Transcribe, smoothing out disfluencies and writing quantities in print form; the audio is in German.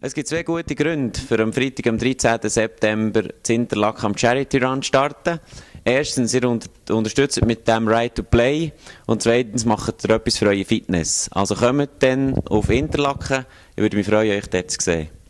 Es gibt zwei gute Gründe, für am Freitag, am 13. September, in Interlaken am Charity Run zu starten. Erstens, ihr unterstützt mit dem Right to Play und zweitens macht ihr etwas für eure Fitness. Also kommt dann auf Interlaken, ich würde mich freuen, euch dort zu sehen.